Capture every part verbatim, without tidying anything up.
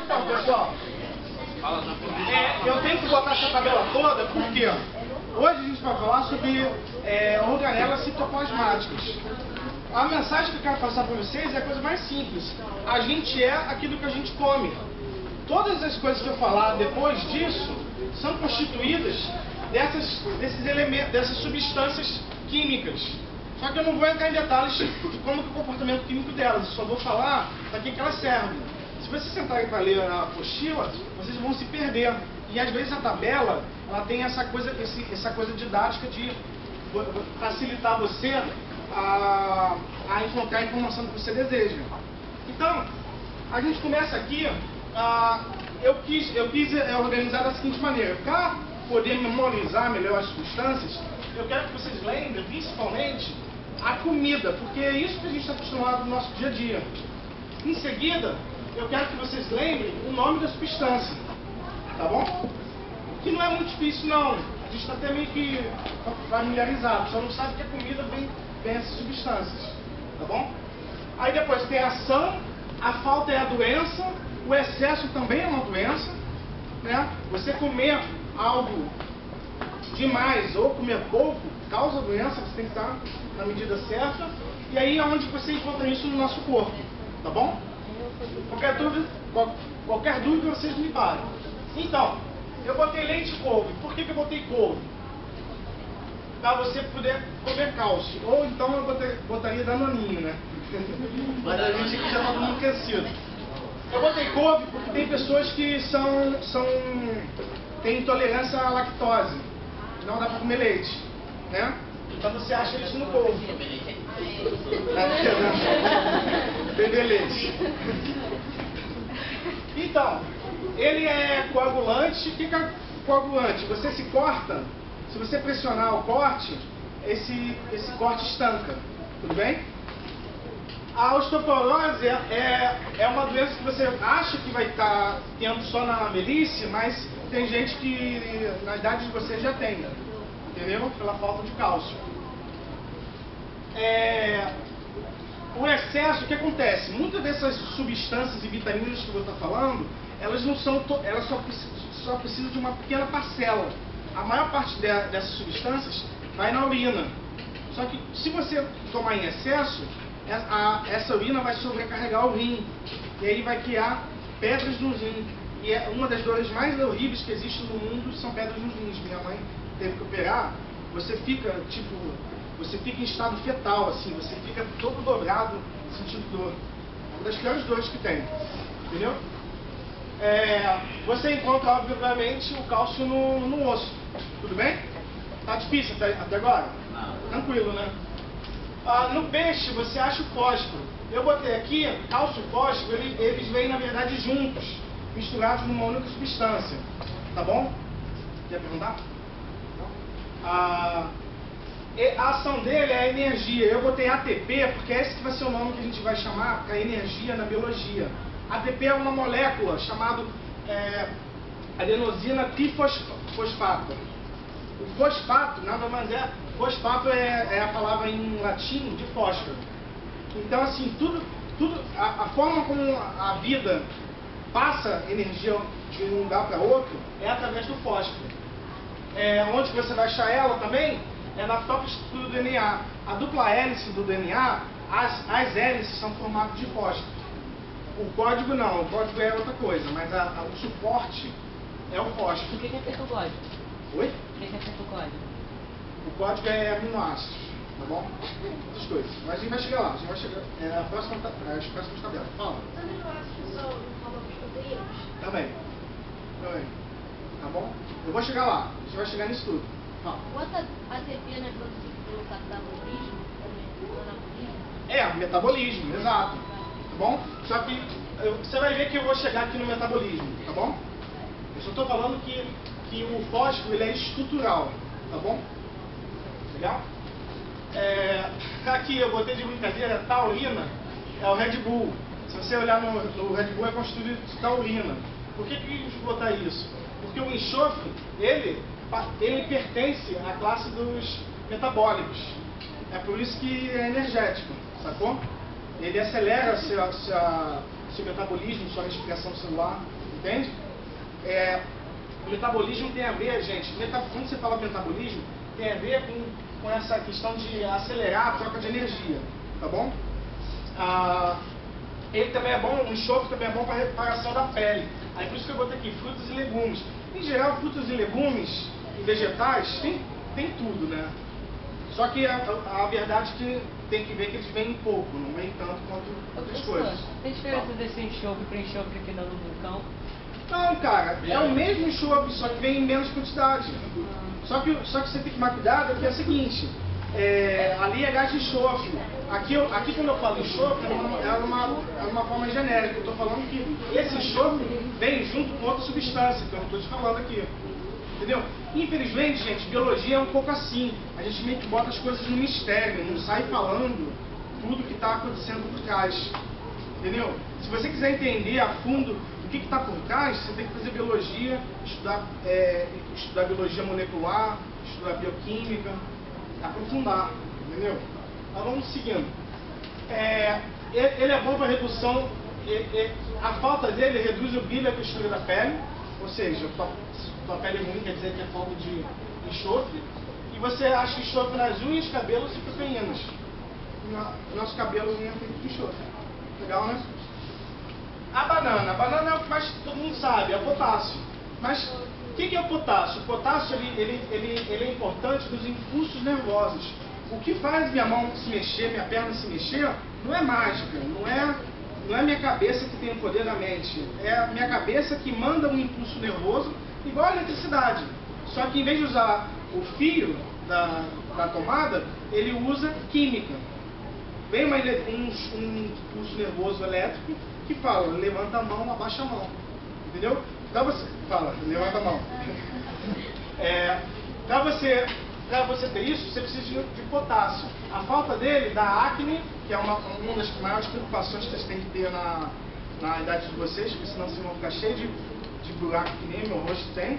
Então, pessoal, é, eu tenho que botar essa tabela toda porque hoje a gente vai falar sobre é, organelas citoplasmáticas. A mensagem que eu quero passar para vocês é a coisa mais simples. A gente é aquilo que a gente come. Todas as coisas que eu falar depois disso são constituídas dessas, desses elementos, dessas substâncias químicas. Só que eu não vou entrar em detalhes de como é o comportamento químico delas, eu só vou falar para que, que elas servem. Se vocês sentarem para ler a apostila, vocês vão se perder. E às vezes a tabela ela tem essa coisa, esse, essa coisa didática de facilitar você a, a encontrar a informação que você deseja. Então, a gente começa aqui, a, eu, quis, eu quis organizar da seguinte maneira. Para poder memorizar melhor as substâncias, eu quero que vocês lembrem, principalmente, a comida, porque é isso que a gente está acostumado no nosso dia a dia. Em seguida, eu quero que vocês lembrem o nome da substância, tá bom? Que não é muito difícil não, a gente está até meio que familiarizado, só não sabe que a comida vem, vem essas substâncias, tá bom? Aí depois tem a ação, a falta é a doença, o excesso também é uma doença, né? Você comer algo demais ou comer pouco causa doença, você tem que estar na medida certa, e aí é onde você encontra isso no nosso corpo, tá bom? Qualquer dúvida, qualquer dúvida vocês me parem. Então, eu botei leite de couve. Por que, que eu botei couve? Para você poder comer cálcio. Ou então eu botei, botaria danoninho, né? Mas a gente aqui já está todo mundo aquecido. Eu botei couve porque tem pessoas que são, são, têm intolerância à lactose. Não dá para comer leite, né? Então você acha isso no couve. Beber leite. Então, ele é coagulante. O que é coagulante? Você se corta, se você pressionar o corte, esse, esse corte estanca. Tudo bem? A osteoporose é, é uma doença que você acha que vai estar tendo só na velhice, mas tem gente que na idade de você já tem, entendeu? Pela falta de cálcio. É, o excesso, o que acontece? Muitas dessas substâncias e vitaminas que eu vou estar falando, elas não são, elas só, só precisam de uma pequena parcela. A maior parte de, dessas substâncias vai na urina. Só que se você tomar em excesso, a, a, essa urina vai sobrecarregar o rim. E aí vai criar pedras no rim. E é uma das dores mais horríveis que existe no mundo são pedras nos rins. Minha mãe teve que operar. Você fica, tipo, você fica em estado fetal, assim, você fica todo dobrado, sentindo dor. É uma das piores dores que tem, entendeu? É, você encontra, obviamente, o cálcio no, no osso, tudo bem? Tá difícil até, até agora? Não. Tranquilo, né? Ah, no peixe, você acha o fósforo. Eu botei aqui, cálcio e fósforo, eles, eles vêm, na verdade, juntos, misturados numa única substância, tá bom? Quer perguntar? Ah, a ação dele é a energia. Eu botei A T P porque esse que vai ser o nome que a gente vai chamar para energia na biologia. A T P é uma molécula chamada é, adenosina trifosfato. O fosfato nada mais é, fosfato é, é a palavra em latim de fósforo. Então assim, tudo, tudo a, a forma como a vida passa energia de um lugar para outro é através do fósforo. É, onde você vai achar ela também é na própria estrutura do D N A. A dupla hélice do D N A, as, as hélices são formadas de fósforo. O código não, o código é outra coisa, mas a, a, o suporte é o fósforo. O que é feito o código? Oi? O que é feito o código? O código é aminoácidos, tá bom? Essas coisas. Mas a gente vai chegar lá, a gente vai chegar. É a próxima, as próximas tabelas. Fala. Os aminoácidos são forma de proteínas? Também. Também. Tá bom? Eu vou chegar lá, a gente vai chegar nisso tudo. Fala. O A T P não é produzido pelo catabolismo, pelo anabolismo? É, metabolismo, exato. Tá bom? Só que eu, você vai ver que eu vou chegar aqui no metabolismo, tá bom? Eu só estou falando que, que o fósforo ele é estrutural, tá bom? Legal? É, aqui eu botei de brincadeira, taurina é o Red Bull. Se você olhar no, no Red Bull é constituído de taurina. Por que que a gente botar isso? Porque o enxofre, ele, ele pertence à classe dos metabólicos. É por isso que é energético, sacou? Ele acelera seu, seu, seu metabolismo, sua respiração celular, entende? É, o metabolismo tem a ver, gente, meta, quando você fala metabolismo, tem a ver com, com essa questão de acelerar a troca de energia, tá bom? Ah, ele também é bom, o enxofre também é bom para a reparação da pele. Aí por isso que eu botei aqui, frutas e legumes. Em geral, frutas e legumes e vegetais tem, tem tudo, né? Só que a, a, a verdade é que tem que ver que eles vêm pouco, não vêm tanto quanto outras coisas. Tem diferença desse enxofre para enxofre aqui no vulcão? Não, cara, é o mesmo enxofre, só que vem em menos quantidade. Só que, só que você tem que tomar cuidado, porque é o seguinte, é, ali é gás de enxofre. Aqui, eu, aqui quando eu falo enxofre, é uma, é uma, é uma forma genérica. Eu estou falando que esse enxofre vem junto com outra substância, que eu não estou te falando aqui. Entendeu? Infelizmente, gente, biologia é um pouco assim. A gente meio que bota as coisas no mistério, não sai falando tudo que está acontecendo por trás. Entendeu? Se você quiser entender a fundo o que está por trás, você tem que fazer biologia, estudar, é, estudar biologia molecular, estudar bioquímica, aprofundar, entendeu? Mas vamos seguindo. É, ele é bom para redução, a falta dele reduz o brilho e a textura da pele, ou seja, tua, tua pele ruim quer dizer que é falta de enxofre, e você acha enxofre nas unhas, cabelos e proteínas. Nosso cabelo é feito de enxofre. Legal, né? A banana. A banana é o que mais todo mundo sabe, é o potássio. Mas o que, que é o potássio? O potássio ele, ele, ele, ele é importante nos impulsos nervosos. O que faz minha mão se mexer, minha perna se mexer, não é mágica, não é, não é minha cabeça que tem o poder da mente. É a minha cabeça que manda um impulso nervoso igual a eletricidade. Só que em vez de usar o fio da, da tomada, ele usa química. Vem uma, um, um impulso nervoso elétrico que fala, levanta a mão, abaixa a mão. Entendeu? Então você fala, levanta a mão. É, para você, para você ter isso, você precisa de, de potássio. A falta dele dá acne, que é uma, uma das maiores preocupações que vocês têm que ter na, na idade de vocês, porque senão vocês vão ficar cheios de, de buraco que nem meu rosto tem.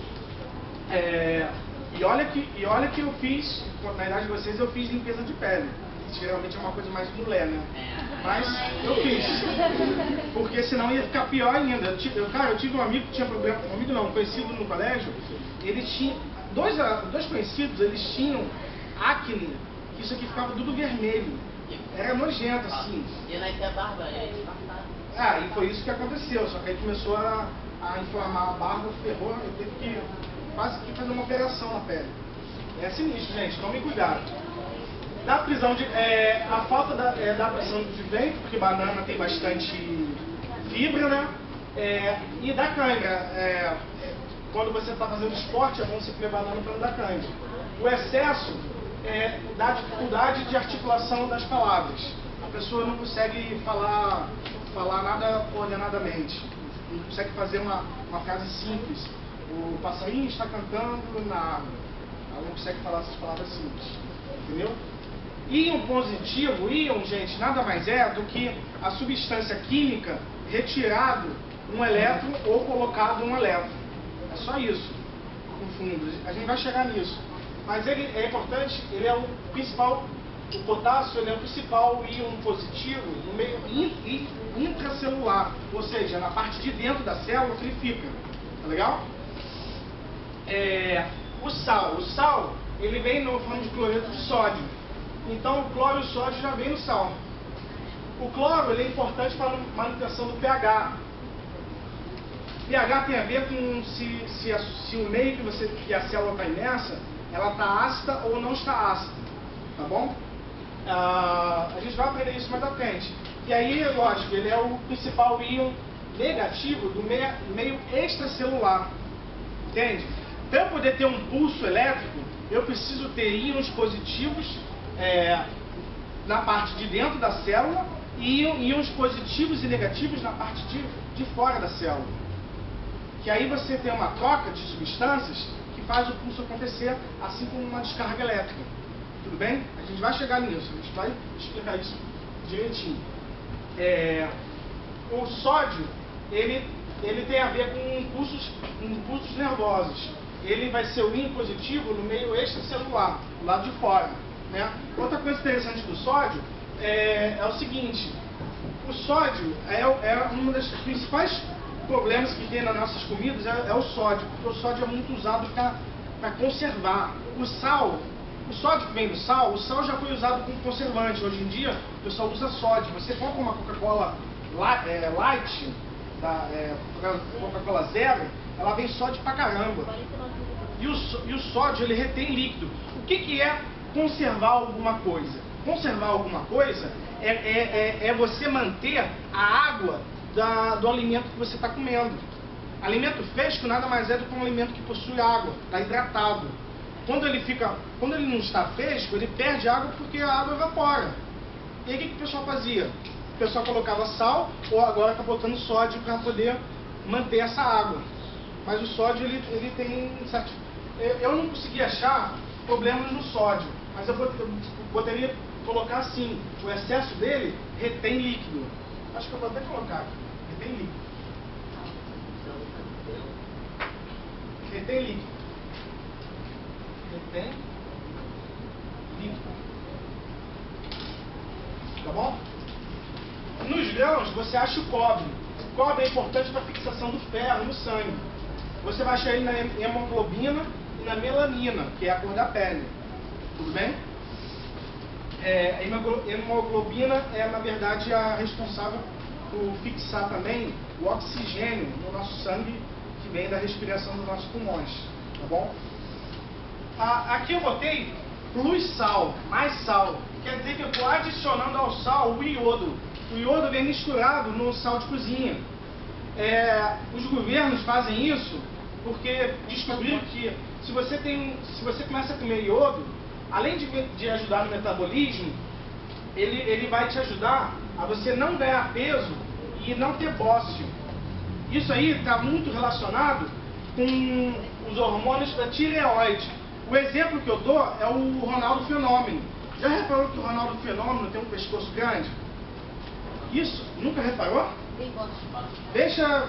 É, e, olha que, e olha que eu fiz, na idade de vocês, eu fiz limpeza de pele. Geralmente é uma coisa mais de mulher, né? Mas eu fiz. Porque senão ia ficar pior ainda. Eu, eu, cara, eu tive um amigo que tinha problema. Um amigo não, um conhecido no colégio. Ele tinha. Dois, dois conhecidos, eles tinham acne, que isso aqui ficava tudo vermelho. Era nojento, assim. E na da barba, é espartado. Ah, e foi isso que aconteceu. Só que aí começou a, a inflamar a barba, ferrou. Eu teve que quase que fazer uma operação na pele. É sinistro, gente. Tomem cuidado. Da prisão de, é, a falta da, é, da prisão de ventre, porque banana tem bastante fibra, né? É, e da cãibra. É, é, quando você está fazendo esporte, é bom você comer banana para não dar cãibra. O excesso é, dá dificuldade de articulação das palavras. A pessoa não consegue falar, falar nada ordenadamente. Não consegue fazer uma, uma frase simples. O passarinho está cantando na árvore. Ela não consegue falar essas palavras simples. Entendeu? Íon positivo, íon, gente, nada mais é do que a substância química retirado um elétron ou colocado um elétron. É só isso, no fundo. A gente vai chegar nisso. Mas ele é importante, ele é o principal, o potássio ele é o principal íon positivo no meio in, intracelular, ou seja, na parte de dentro da célula que ele fica. Tá legal? É, o sal, o sal, ele vem no forma de cloreto de sódio. Então o cloro e o sódio já vem no sal. O cloro ele é importante para a manutenção do pH. pH tem a ver com se, se, a, se o meio que, você, que a célula está imersa, ela está ácida ou não está ácida. Tá bom? Ah, a gente vai aprender isso mais à frente. E aí, lógico, ele é o principal íon negativo do meio, meio extracelular. Entende? Para eu poder ter um pulso elétrico, eu preciso ter íons positivos É, na parte de dentro da célula e íons positivos e negativos na parte de, de fora da célula. Que aí você tem uma troca de substâncias que faz o pulso acontecer, assim como uma descarga elétrica. Tudo bem? A gente vai chegar nisso, a gente vai explicar isso direitinho. É, o sódio, ele, ele tem a ver com impulsos, impulsos nervosos. Ele vai ser o íon positivo no meio extracelular, do lado de fora. Né? Outra coisa interessante do sódio é, é o seguinte, o sódio é, é um dos principais problemas que tem nas nossas comidas, é, é o sódio, porque o sódio é muito usado para conservar. O sal, o sódio que vem do sal, o sal já foi usado como conservante. Hoje em dia, o pessoal usa sódio. Você compra uma Coca-Cola é, Light, da, é, Coca-Cola Zero, ela vem sódio pra caramba. E o, e o sódio, ele retém líquido. O que, que é conservar alguma coisa? Conservar alguma coisa é, é, é, é você manter a água da, do alimento que você está comendo. Alimento fresco nada mais é do que um alimento que possui água, está hidratado. Quando ele, fica, quando ele não está fresco, ele perde água porque a água evapora. E aí o que, que o pessoal fazia? O pessoal colocava sal ou agora está botando sódio para poder manter essa água. Mas o sódio, ele, ele tem certo... Eu não consegui achar problemas no sódio, mas eu poderia colocar assim, o excesso dele retém líquido. Acho que eu vou até colocar aqui, retém líquido. Retém líquido. Retém líquido. Tá bom? Nos grãos você acha o cobre. O cobre é importante para a fixação do ferro no sangue. Você vai achar ele na hemoglobina e na melanina, que é a cor da pele. Tudo bem? É, a hemoglobina é, na verdade, a responsável por fixar também o oxigênio no nosso sangue, que vem da respiração dos nossos pulmões. Tá bom? Ah, aqui eu botei plus sal, mais sal. Quer dizer que eu estou adicionando ao sal o iodo. O iodo vem misturado no sal de cozinha. É, os governos fazem isso porque descobriram que se você, tem, se você começa a comer iodo, além de, de ajudar no metabolismo, ele, ele vai te ajudar a você não ganhar peso e não ter bócio. Isso aí está muito relacionado com os hormônios da tireoide. O exemplo que eu dou é o Ronaldo Fenômeno. Já reparou que o Ronaldo Fenômeno tem um pescoço grande? Isso? Nunca reparou? Veja,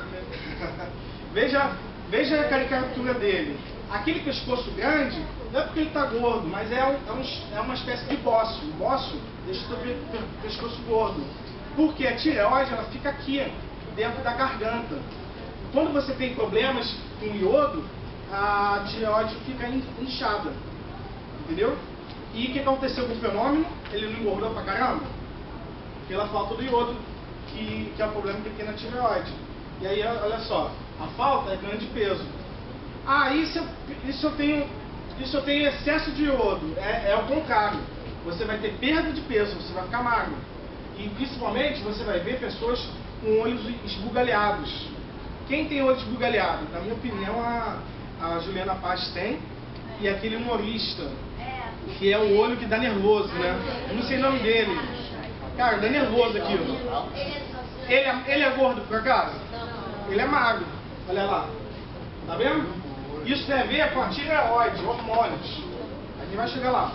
veja, veja a caricatura dele. Aquele pescoço grande não é porque ele está gordo, mas é, um, é, um, é uma espécie de bócio. O bócio deixa o seu pescoço gordo. Porque a tireoide ela fica aqui, dentro da garganta. Quando você tem problemas com iodo, a tireoide fica inchada. Entendeu? E o que aconteceu com o Fenômeno? Ele não engordou pra caramba? Pela falta do iodo, que, que é o problema que tem na tireoide. E aí, olha só, a falta é ganho de peso. Ah, isso eu, isso eu, tenho, isso eu tenho excesso de iodo. É, é o contrário. Você vai ter perda de peso, você vai ficar magro. E principalmente você vai ver pessoas com olhos esbugalhados. Quem tem olho esbugalhado? Na minha opinião, a, a Juliana Paz tem. E aquele humorista, que é o olho que dá nervoso, né? Eu não sei o nome dele. Cara, dá nervoso aquilo. Ele é, ele é gordo por acaso? Ele é magro. Olha lá. Tá vendo? Isso tem a ver com a tireoide, hormônios. A gente vai chegar lá.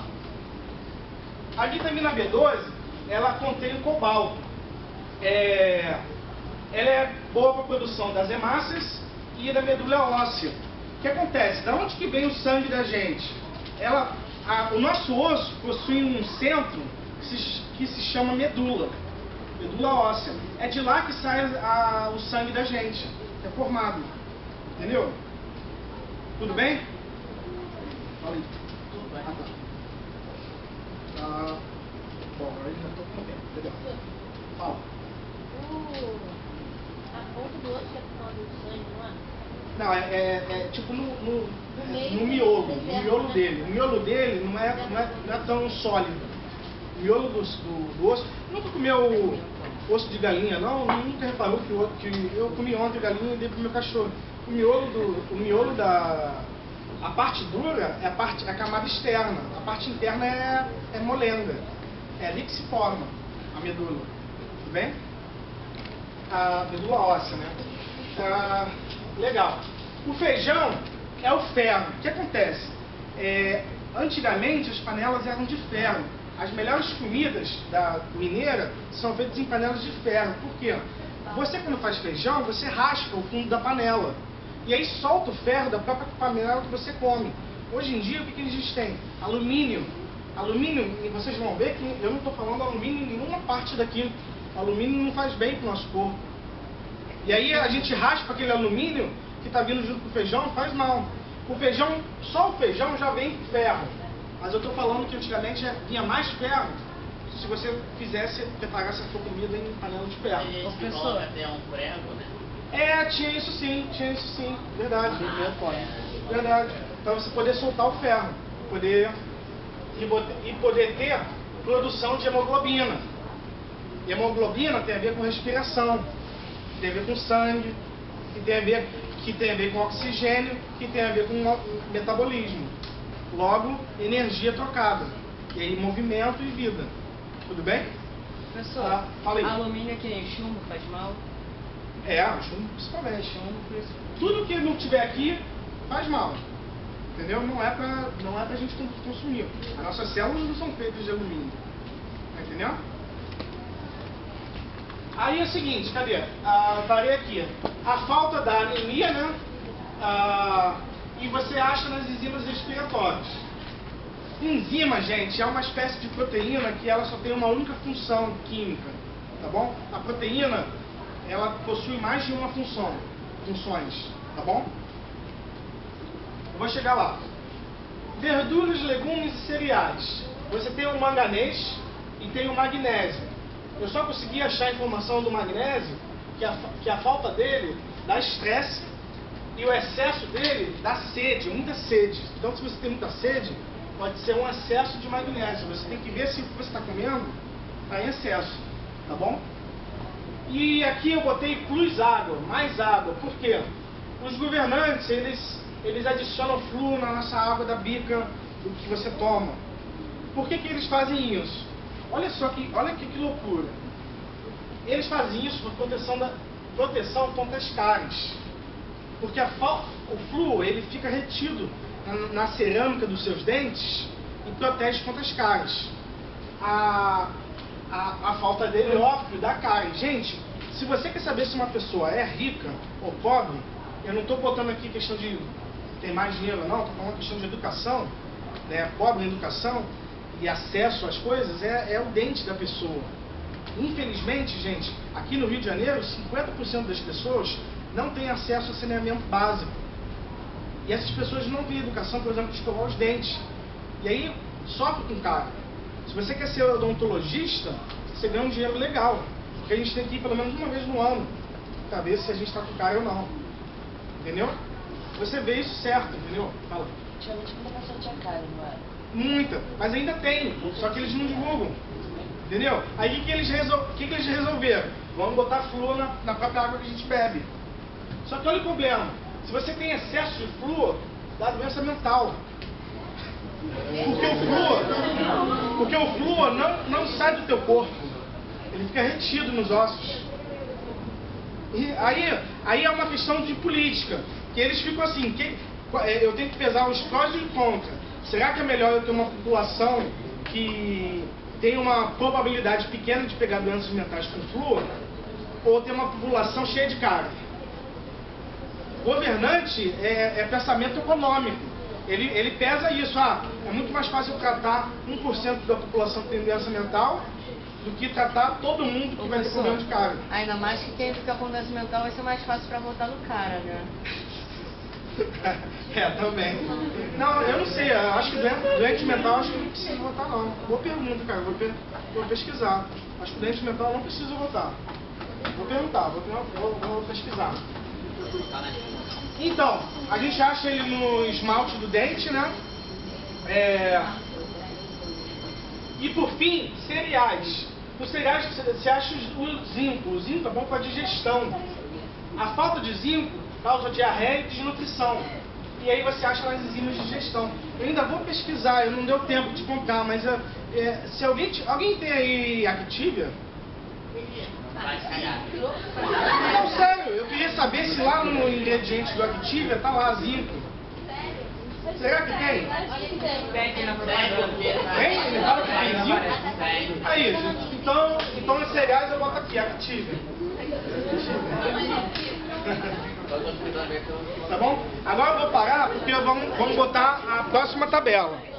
A vitamina B doze, ela contém o cobalto. É, ela é boa para a produção das hemácias e da medula óssea. O que acontece? Da onde que vem o sangue da gente? Ela, a, o nosso osso possui um centro que se, que se chama medula. Medula óssea. É de lá que sai a, o sangue da gente. É formado. Entendeu? Tudo bem? Fala aí. Tudo bem. Ah, tá. Ah, bom, eu já estou com o tempo. Entendeu? Fala. Uh, a ponta do osso é por causa do sangue, não é? Não, é, é, é tipo no, no, No meio no do miolo, no deserto, miolo né? dele. O miolo dele não é, não é, não é tão sólido. O miolo do, do, do osso. Nunca comeu osso de galinha, não? Nunca reparou que, o, que eu comi ontem galinha e dei pro meu cachorro. O miolo, do, o miolo da... A parte dura é a, parte, é a camada externa. A parte interna é, é molenga. É ali que se forma a medula. Tudo bem? A medula óssea, né? Ah, legal. O feijão é o ferro. O que acontece? É, antigamente as panelas eram de ferro. As melhores comidas da mineira são feitas em panelas de ferro. Por quê? Você quando faz feijão, você raspa o fundo da panela. E aí solta o ferro da própria panela que você come. Hoje em dia, o que, que eles têm? Alumínio. Alumínio, e vocês vão ver que eu não estou falando alumínio em nenhuma parte daqui. O alumínio não faz bem para o nosso corpo. E aí a gente raspa aquele alumínio que está vindo junto com o feijão, faz mal. O feijão, só o feijão já vem com ferro. Mas eu estou falando que antigamente vinha mais ferro se você fizesse, preparasse a sua comida em panela de ferro. Tem gente que Professor. coloca até um prego, né? É, tinha isso sim, tinha isso sim, verdade. Ah, Verdade. Para você poder soltar o ferro, poder e, bote- e poder ter produção de hemoglobina. E hemoglobina tem a ver com respiração, tem a ver com sangue, que tem a ver, que tem a ver com oxigênio, que tem a ver com mo- metabolismo. Logo, energia trocada. E aí, movimento e vida. Tudo bem? Professor, Ah, fala aí. alumínio é que nem chumbo, faz mal? É, chumbo principalmente. Chumbo, por isso. Tudo que não tiver aqui faz mal. Entendeu? Não é pra, não é pra gente consumir. As nossas células não são feitas de alumínio. Tá entendendo? Aí é o seguinte, cadê? Ah, parei aqui. A falta da anemia, né? Ah, e você acha nas enzimas respiratórias. Enzima, gente, é uma espécie de proteína que ela só tem uma única função química. Tá bom? A proteína, ela possui mais de uma função. Funções. Tá bom? Eu vou chegar lá. Verduras, legumes e cereais. Você tem o manganês e tem o magnésio. Eu só consegui achar a informação do magnésio que a, que a falta dele dá estresse e o excesso dele dá sede, muita sede. Então, se você tem muita sede, pode ser um excesso de magnésio. Você tem que ver se o que você está comendo está em excesso. Tá bom? E aqui eu botei plus água, mais água. Por quê? Os governantes, eles, eles adicionam flúor na nossa água da bica do que você toma. Por que que eles fazem isso? Olha só que, olha que, que loucura. Eles fazem isso por proteção, da, proteção contra as cáries. Porque a, fal- o flúor, ele fica retido na, na cerâmica dos seus dentes e protege contra as cáries. A, a, a falta dele, óbvio, dá cárie. Gente, se você quer saber se uma pessoa é rica ou pobre, eu não estou botando aqui questão de ter mais dinheiro ou não, estou falando questão de educação, né? Pobre em educação e acesso às coisas é, é o dente da pessoa. Infelizmente, gente, aqui no Rio de Janeiro, cinquenta por cento das pessoas não têm acesso a saneamento básico. E essas pessoas não têm educação, por exemplo, de escovar os dentes. E aí, sofre com cara. Se você quer ser odontologista, você ganha um dinheiro legal. Porque a gente tem que ir pelo menos uma vez no ano, para ver se a gente está com cara ou não. Entendeu? Você vê isso certo, entendeu? Fala. Antigamente muita pessoa tinha cárie, não era? Muita, mas ainda tem, só que eles não divulgam. Entendeu? Aí o que, que, eles resol... que, que eles resolveram? Vamos botar flúor na, na própria água que a gente bebe. Só que olha o problema. Se você tem excesso de flúor, dá doença mental. Porque o flúor, porque o flúor não, não sai do teu corpo. Ele fica retido nos ossos. E aí, aí é uma questão de política. Que eles ficam assim, que, eu tenho que pesar os prós e os contras. Será que é melhor eu ter uma população que tem uma probabilidade pequena de pegar doenças mentais com flúor? Ou ter uma população cheia de cara? Governante é, é pensamento econômico. Ele, ele pesa isso. Ah, é muito mais fácil eu tratar um por cento da população que tem doença mental do que tratar todo mundo que vai ter Professor, problema de cara. ainda mais que quem fica com doença mental vai ser mais fácil pra votar no cara, né? É, também. Não, eu não sei. Eu acho que doente, doente mental acho que não precisa votar, não. Boa pergunta, cara. Vou, pe- vou pesquisar. Acho que doente mental não precisa votar. Vou perguntar, vou, vou, vou pesquisar. Então, a gente acha ele no esmalte do dente, né? É... E por fim, cereais. Os cereais você acha o zinco. O zinco é bom para a digestão. A falta de zinco causa diarreia e desnutrição. E aí você acha nas enzimas de digestão. Eu ainda vou pesquisar, eu não deu tempo de comprar, mas é, é, se alguém, t- alguém tem aí Activia? Vai cagar. Não, sério, eu queria saber se lá no ingrediente do Activia tá lá zinco. Será que tem? Acho que tem. Tem na Tem, propaganda. porque Tem? Ele fala que tem zinco? Tem. Aí, gente, então, então nos cereais eu boto aqui, Activia. Tá bom? Agora eu vou parar porque vamos, vamos botar a próxima tabela.